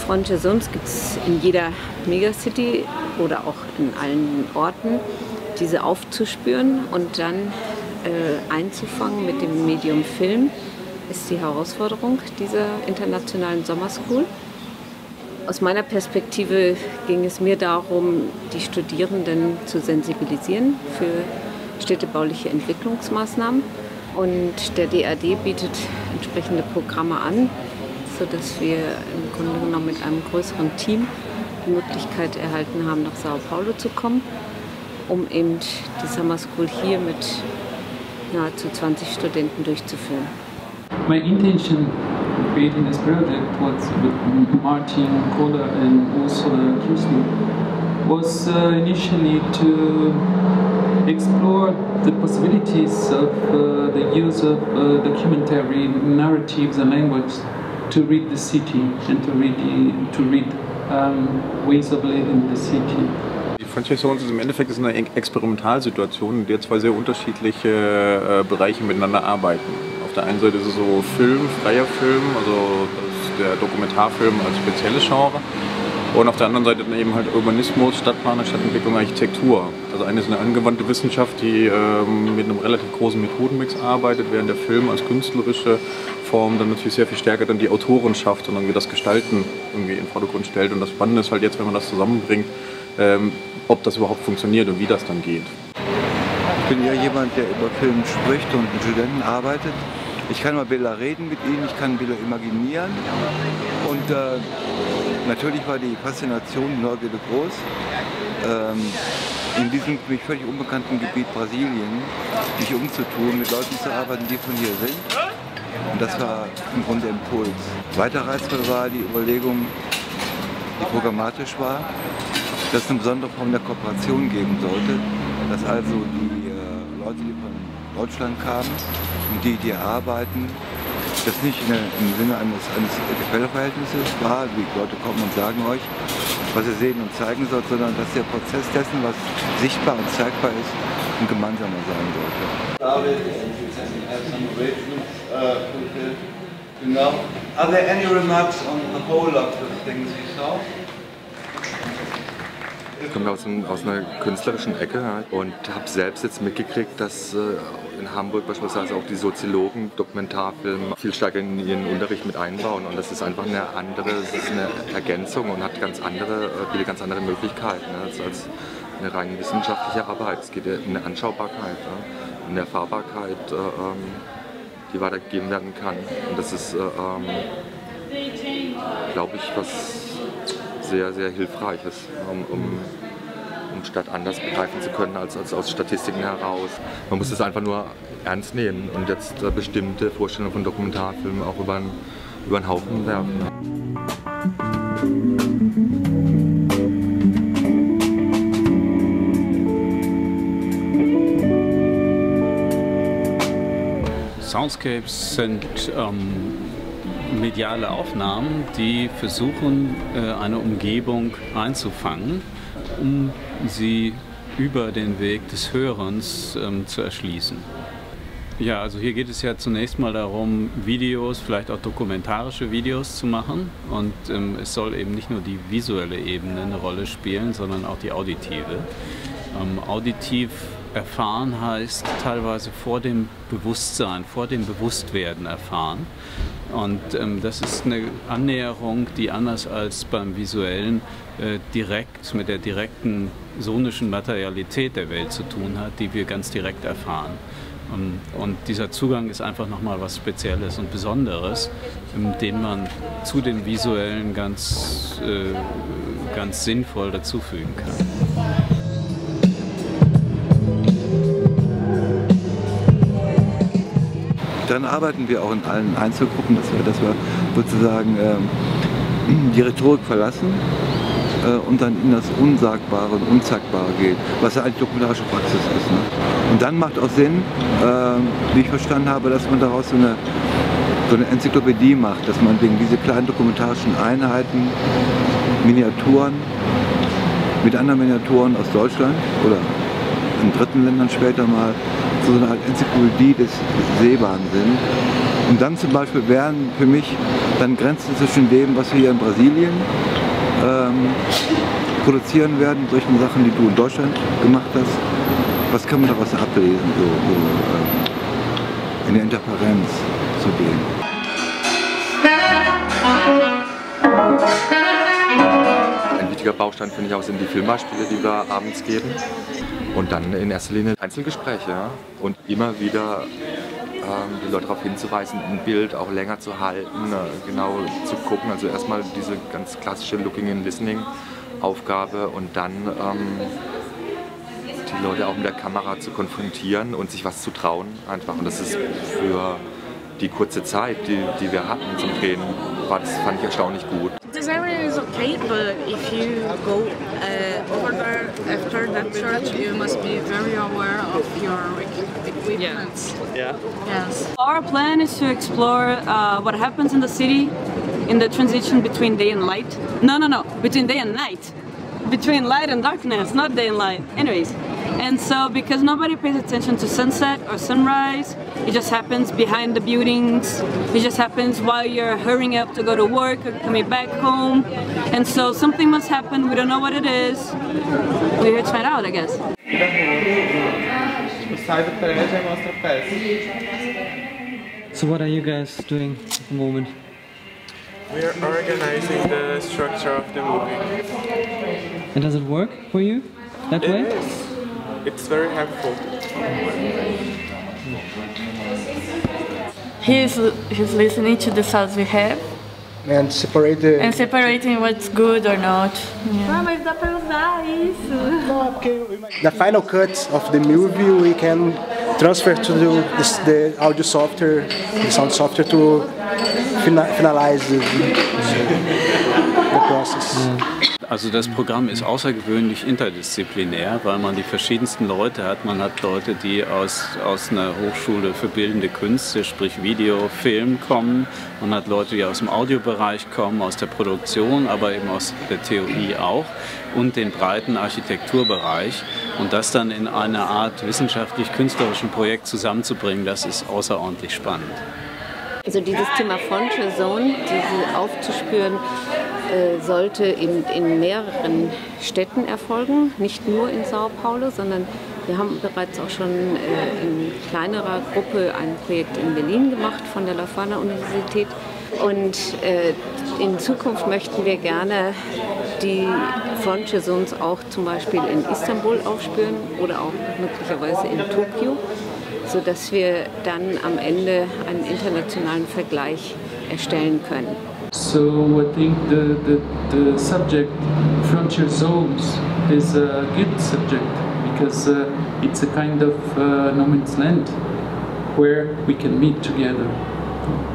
Freundliche Sonst gibt es in jeder Megacity oder auch in allen Orten, diese aufzuspüren und dann einzufangen mit dem Medium Film, ist die Herausforderung dieser internationalen Sommerschool. Aus meiner Perspektive ging es mir darum, die Studierenden zu sensibilisieren für städtebauliche Entwicklungsmaßnahmen. Und der DAD bietet entsprechende Programme an, sodass wir im Grunde genommen mit einem größeren Team die Möglichkeit erhalten haben, nach São Paulo zu kommen, um eben die Summer School hier mit nahezu 20 Studenten durchzuführen. My intention creating this project was with Martin, Koller and also Künste was initially to explore the possibilities of the use of documentary narratives and language to read the city and to read ways of living in the city. Die Freundliche Sonst ist im Endeffekt eine Experimentalsituation, in der zwei sehr unterschiedliche Bereiche miteinander arbeiten. Auf der einen Seite ist es so Film, freier Film, also das ist der Dokumentarfilm als spezielles Genre. Und auf der anderen Seite dann eben halt Urbanismus, Stadtplanung, Stadtentwicklung, Architektur. Also eine ist eine angewandte Wissenschaft, die mit einem relativ großen Methodenmix arbeitet, während der Film als künstlerische Form dann natürlich sehr viel stärker dann die Autorenschaft und irgendwie das Gestalten irgendwie in den Vordergrund stellt. Und das Spannende ist halt jetzt, wenn man das zusammenbringt, ob das überhaupt funktioniert und wie das dann geht. Ich bin ja jemand, der über Film spricht und mit Studenten arbeitet. Ich kann über Bilder reden mit ihnen, ich kann Bilder imaginieren und natürlich war die Faszination, die Neugierde groß. In diesem für mich völlig unbekannten Gebiet Brasilien mich umzutun, mit Leuten zu arbeiten, die von hier sind. Und das war im Grunde der Impuls. Weiter reizvoll war die Überlegung, die programmatisch war, dass es eine besondere Form der Kooperation geben sollte, dass also die Leute, die von Deutschland kamen und die hier arbeiten, das nicht im Sinne eines Gefälleverhältnisses war, wie Leute kommen und sagen euch, was ihr sehen und zeigen sollt, sondern dass der Prozess dessen, was sichtbar und zeigbar ist, ein gemeinsamer sein sollte. Are there any remarks on the whole of the things you saw? Ich komme aus einer künstlerischen Ecke und habe selbst jetzt mitgekriegt, dass in Hamburg beispielsweise auch die Soziologen Dokumentarfilm viel stärker in ihren Unterricht mit einbauen. Und das ist einfach es ist eine Ergänzung und hat viele ganz andere Möglichkeiten als eine rein wissenschaftliche Arbeit. Es geht ja um eine Anschaubarkeit, eine Erfahrbarkeit, die weitergegeben werden kann. Und das ist, glaube ich, was sehr, sehr hilfreich ist, um Stadt anders begreifen zu können als aus Statistiken heraus. Man muss es einfach nur ernst nehmen und jetzt bestimmte Vorstellungen von Dokumentarfilmen auch über einen Haufen werfen. Soundscapes sind mediale Aufnahmen, die versuchen, eine Umgebung einzufangen, um sie über den Weg des Hörens zu erschließen. Ja, also hier geht es ja zunächst mal darum, Videos, vielleicht auch dokumentarische Videos zu machen. Und es soll eben nicht nur die visuelle Ebene eine Rolle spielen, sondern auch die auditive. Auditiv erfahren heißt teilweise vor dem Bewusstsein, vor dem Bewusstwerden erfahren. Und das ist eine Annäherung, die anders als beim Visuellen direkt mit der direkten sonischen Materialität der Welt zu tun hat, die wir ganz direkt erfahren. Und dieser Zugang ist einfach nochmal was Spezielles und Besonderes, den man zu dem Visuellen ganz sinnvoll dazufügen kann. Dann arbeiten wir auch in allen Einzelgruppen, dass wir sozusagen die Rhetorik verlassen und dann in das Unsagbare und Unzeigbare geht, was ja eigentlich dokumentarische Praxis ist. Ne? Und dann macht auch Sinn, wie ich verstanden habe, dass man daraus so eine Enzyklopädie macht, dass man wegen diese kleinen dokumentarischen Einheiten, Miniaturen mit anderen Miniaturen aus Deutschland oder in dritten Ländern später mal so eine Art Enzyklopädie des Sehbaren sind. Und dann zum Beispiel wären für mich dann Grenzen zwischen dem, was wir hier in Brasilien produzieren werden, solchen Sachen, die du in Deutschland gemacht hast. Was kann man daraus ablesen, in der Interferenz zu dem? Ein wichtiger Baustein finde ich auch sind die Filmbeispiele, die wir abends geben. Und dann in erster Linie Einzelgespräche, ja? Und immer wieder die Leute darauf hinzuweisen, ein Bild auch länger zu halten, genau zu gucken. Also erstmal diese ganz klassische Looking and Listening Aufgabe und dann die Leute auch mit der Kamera zu konfrontieren und sich was zu trauen einfach. Und das ist für die kurze Zeit, die wir hatten zum Drehen, das fand ich erstaunlich gut. This area is okay, but if you go over there after that church, you must be very aware of your equipment. Yeah. Yes. Our plan is to explore what happens in the city in the transition between day and light. No, between day and night. Between light and darkness, not day and light. Anyways. And so, because nobody pays attention to sunset or sunrise, it just happens behind the buildings, it just happens while you're hurrying up to go to work or coming back home. And so something must happen, we don't know what it is. We're here to find out, I guess. So what are you guys doing at the moment? We are organizing the structure of the movie. And does it work for you that way? It is. It's very helpful. He's listening to the sounds we have. And separating what's good or not. Yeah. Mas dá pra usar isso. The final cut of the movie we can transfer to the audio software, the sound software to finalize the process. Also das Programm ist außergewöhnlich interdisziplinär, weil man die verschiedensten Leute hat. Man hat Leute, die aus einer Hochschule für bildende Künste, sprich Video, Film kommen. Man hat Leute, die aus dem Audiobereich kommen, aus der Produktion, aber eben aus der Theorie auch. Und den breiten Architekturbereich. Und das dann in einer Art wissenschaftlich-künstlerischen Projekt zusammenzubringen, das ist außerordentlich spannend. Also dieses Thema Frontier Zone, diese aufzuspüren, sollte in mehreren Städten erfolgen, nicht nur in São Paulo, sondern wir haben bereits auch schon in kleinerer Gruppe ein Projekt in Berlin gemacht von der Leuphana Universität. Und in Zukunft möchten wir gerne die Frontier Zones auch zum Beispiel in Istanbul aufspüren oder auch möglicherweise in Tokio, sodass wir dann am Ende einen internationalen Vergleich erstellen können. So I think the subject frontier zones is a good subject because it's a kind of no man's land where we can meet together.